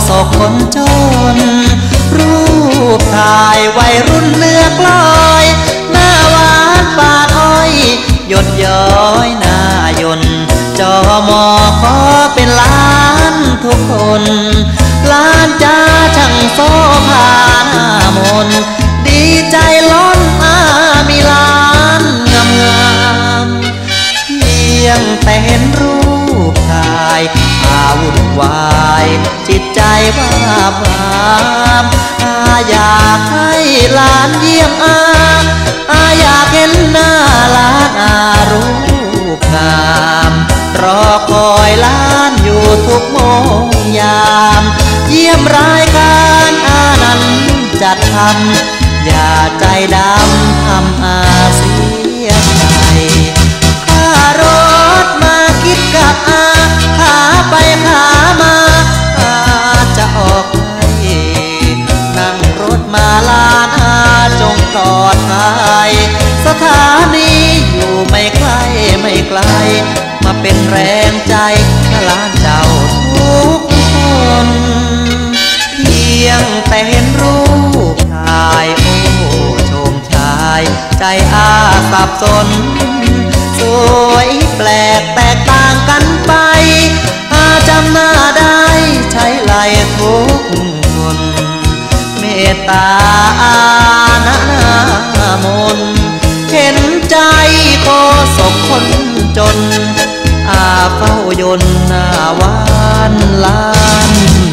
ศกคนจนรูปถ่ายวัยรุ่นเนื้อกลอยหน้าหวานปากอ้อยหยดย้อยหน้ายนจอมอขอเป็นล้านทุกคนล้านจ้าช่างโซภาหน้ามนดีใจล้นมีล้านงามเพียงแต่เห็นรูปถ่ายวุ่นวายจิตใจว่าบามอยากให้หลานเยี่ยมอยากเห็นหน้าหลานรูปงามรอคอยหลานอยู่ทุกโมงยามเยี่ยมรายการนั้นจัดทำอย่าใจดำทำเสียใจข้ารถมาคิดกับขาไปขามาจะออกให้นั่งรถมาลานจงปลอดภัยสถานีอยู่ไม่ไกลไม่ไกลมาเป็นแรงใจให้หลานเจ้าทุกคนเพียงแต่เห็นรูปถ่ายโอ้ชมชายใจสับสนสวยแปลกแตกต่างกันไปจำหน้าได้ใช้ไหลทุกคนเมตตาณมนเห็นใจโคศกคนจนเฝ้ายนหน้าหวานล้าน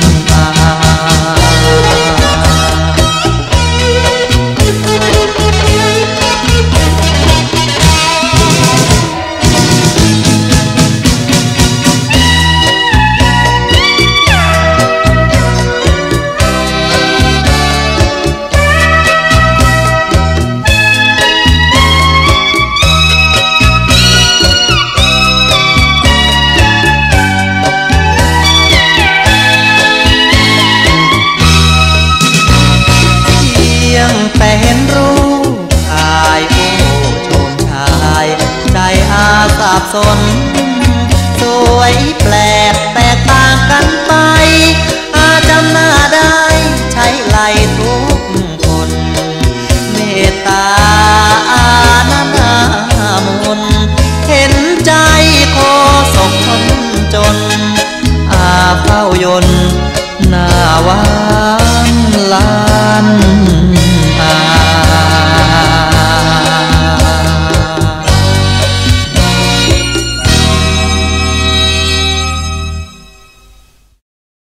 แต่เห็นรูปถ่ายโอ้ชมชายใจสับสนสวยแปลกแตกต่างกันไปจำหน้าได้ใช้ไหลทุกคนเมตตาณมนเห็นใจโคศกคนจนเฝ้ายน